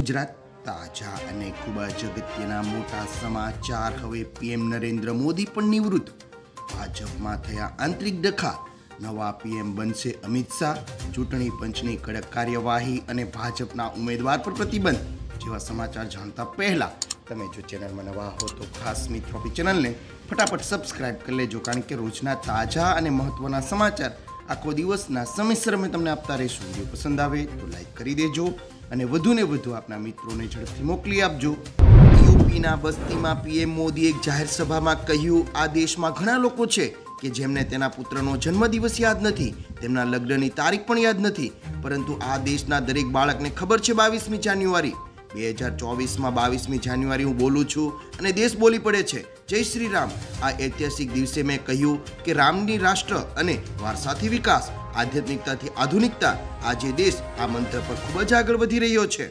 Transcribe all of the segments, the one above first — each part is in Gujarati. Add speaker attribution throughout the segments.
Speaker 1: ગુજરાત તાજા અને ખૂબ જ અગત્યના મોટા સમાચાર। હવે પીએમ નરેન્દ્ર મોદી પણ નિવૃત્ત, ભાજપમાં થયા આંતરિક ડખા, નવા પીએમ બનશે અમિત શાહ, ચૂંટણી પંચની કડક કાર્યવાહી અને ભાજપના ઉમેદવાર પર પ્રતિબંધ જેવા સમાચાર જાણતા પહેલા તમે જો ચેનલમાં નવા હો તો ખાસ મિત્રો આપણી ચેનલને ફટાફટ સબસ્ક્રાઇબ કરી લેજો, કારણ કે રોજના તાજા અને મહત્વના સમાચાર આખો દિવસના સમયસર અમે તમને આપતા રહીશું। વિડીયો પસંદ આવે તો લાઈક કરી દેજો અને વધુને વધુ આપના મિત્રોને ઝડપથી મોકલી આપજો। યુપીના બસ્તીમાં પીએમ મોદી એક જાહેર સભામાં કહ્યું, આ દેશમાં ઘણા લોકો છે કે જેમને તેના પુત્રનો જન્મદિવસ યાદ નથી, તેમના લગ્નની તારીખ પણ યાદ નથી, પરંતુ આ દેશના દરેક બાળકને ખબર છે 22મી જાન્યુઆરી 2024માં 22મી જાન્યુઆરી હું બોલું છું અને દેશ બોલી પડે છે જય શ્રી રામ। આ ઐતિહાસિક દિવસે મેં કહ્યું કે રામની રાષ્ટ્ર અને વારસાથી વિકાસ, આધ્યાત્મિકતાથી આધુનિકતા, આજે દેશ આ મંત્ર પર ખૂબ જ આગળ વધી રહ્યો છે।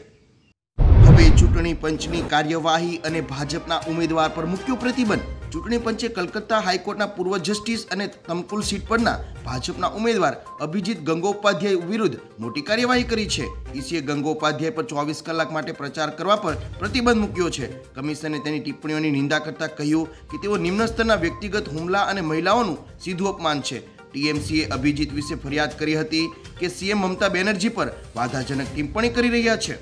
Speaker 1: હવે ચૂંટણી પંચની કાર્યવાહી અને ભાજપના ઉમેદવાર પર મૂક્યો પ્રતિબંધ। ચૂંટણી પંચે કલકત્તા હાઈકોર્ટના પૂર્વ જસ્ટિસ અને તમકુલ સીટ પરના ભાજપના ઉમેદવાર અભિજીત ગંગોપાધ્યાય વિરુદ્ધ મોટી કાર્યવાહી કરી છે। ઈસીએ ગંગોપાધ્યાય પર 24 કલાક માટે પ્રચાર કરવા પર પ્રતિબંધ મૂક્યો છે। કમિશને તેની ટિપ્પણીઓની નિંદા કરતા કહ્યું કે તેઓ નિમ્ન સ્તરના વ્યક્તિગત હુમલા અને મહિલાઓનું સીધું અપમાન છે। ટીએમસીએ અભિજીત વિશે ફરિયાદ કરી હતી કે સીએમ મમતા બેનર્જી પર વાધાજનક ટિપ્પણી કરી રહ્યા છે।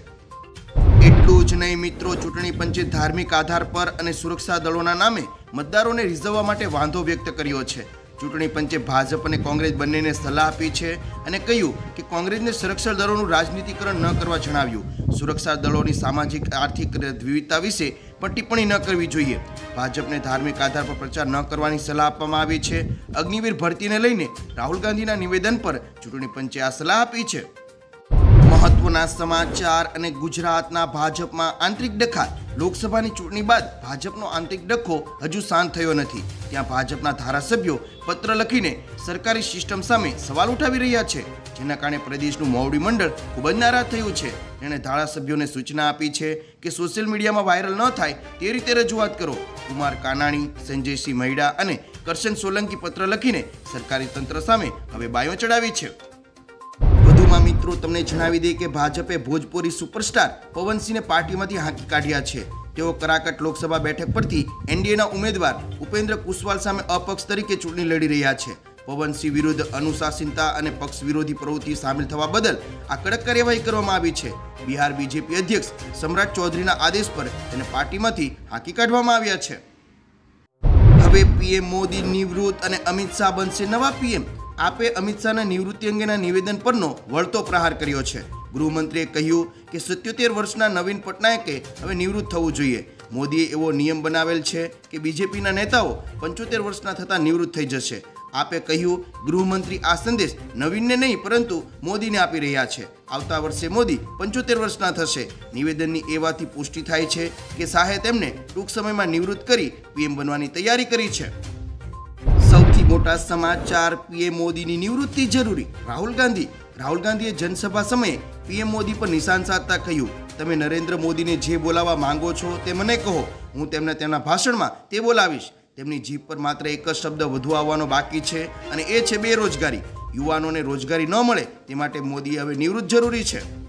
Speaker 1: એટલું જ નહીં મિત્રો, ચૂંટણી પંચે ધાર્મિક આધાર પર અને સુરક્ષા દળોના નામે મતદારોને રીઝવવા માટે વાંધો વ્યક્ત કર્યો છે। ચૂંટણી પંચે ભાજપ અને કોંગ્રેસ બંનેને સલાહ આપી છે અને કહ્યું કે કોંગ્રેસને સુરક્ષા દળોનું રાજનીતિકરણ ન કરવા જણાવ્યું। સુરક્ષા દળોની સામાજિક આર્થિક વિવિધતા વિશે પણ ટિપ્પણી ન કરવી જોઈએ। ભાજપને ધાર્મિક આધાર પર પ્રચાર ન કરવાની સલાહ આપવામાં આવી છે। અગ્નિવીર ભરતીને લઈને રાહુલ ગાંધીના નિવેદન પર ચૂંટણી પંચે આ સલાહ આપી છે। મહત્વના સમાચાર અને ગુજરાતના ભાજપમાં આંતરિક ડખા। લોકસભાની ચૂંટણી બાદ ભાજપનો આંતરિક ડખો હજુ શાંત થયો નથી। ત્યાં ભાજપના ધારાસભ્યો પત્ર લખીને સરકારી સિસ્ટમ સામે સવાલ ઉઠાવી રહ્યા છે, જેના કારણે પ્રદેશનું મોવડી મંડળ ખૂબ જ નારાજ થયું છે। તેણે ધારાસભ્યોને સૂચના આપી છે કે સોશિયલ મીડિયામાં વાયરલ ન થાય તે રીતે રજૂઆત કરો। કુમાર કાનાણી, સંજયસિંહ મૈડા અને કરશન સોલંકી પત્ર લખીને સરકારી તંત્ર સામે હવે બાયો ચડાવી છે। વધુમાં મિત્રો તમને જણાવી દઈએ કે ભાજપે ભોજપુરી સુપરસ્ટાર પવનસિંહને પાર્ટીમાંથી હાંકી કાઢ્યા છે। તેઓ કરાકટ લોકસભા બેઠક પરથી એનડીએના ઉમેદવાર ઉપેન્દ્ર કુશવાલ સામે અપક્ષ તરીકે ચૂંટણી લડી રહ્યા છે। પવનસિંહ વિરુદ્ધ અનુશાસનતા અને પક્ષ વિરોધી પ્રવૃત્તિ સામેલ થવા બદલ આ કડક કાર્યવાહી કરવામાં આવી છે। બિહાર બીજેપી અધ્યક્ષ સમ્રાટ ચૌધરીના આદેશ પર તેને પાર્ટીમાંથી હાંકી કાઢવામાં આવ્યા છે। હવે પીએમ મોદી નિવૃત્ત અને અમિત શાહ બનશે નવા પીએમ। આપે અમિત શાહના નિવૃત્તિ અંગેના નિવેદન પરનો વળતો પ્રહાર કર્યો છે। ગૃહમંત્રીએ કહ્યું કે 77 વર્ષના નવીન પટનાયકે હવે નિવૃત્ત થવું જોઈએ। મોદીએ એવો નિયમ બનાવેલ છે કે બીજેપીના નેતાઓ 75 વર્ષના થતાં નિવૃત્ત થઈ જશે। આપે કહ્યું, ગૃહમંત્રી આ સંદેશ નવીનને નહીં પરંતુ મોદીને આપી રહ્યા છે। આવતા વર્ષે મોદી 75 વર્ષના થશે। નિવેદનની એ વાતથી પુષ્ટિ થાય છે કે શાહે તેમને ટૂંક સમયમાં નિવૃત્ત કરી પીએમ બનવાની તૈયારી કરી છે। સૌથી મોટા સમાચાર, પીએમ મોદીની નિવૃત્તિ જરૂરી। રાહુલ ગાંધીએ જનસભા સમયે પીએમ મોદી પર નિશાન સાધતા કહ્યું, તમે નરેન્દ્ર મોદીને જે બોલાવવા માંગો છો તે મને કહો, હું તેમને તેમના ભાષણમાં તે બોલાવીશ। તેમની જીભ પર માત્ર એક જ શબ્દ વધુ આવવાનો બાકી છે અને એ છે બેરોજગારી। યુવાનોને રોજગારી ન મળે તે માટે મોદીએ હવે નિવૃત્ત જરૂરી છે।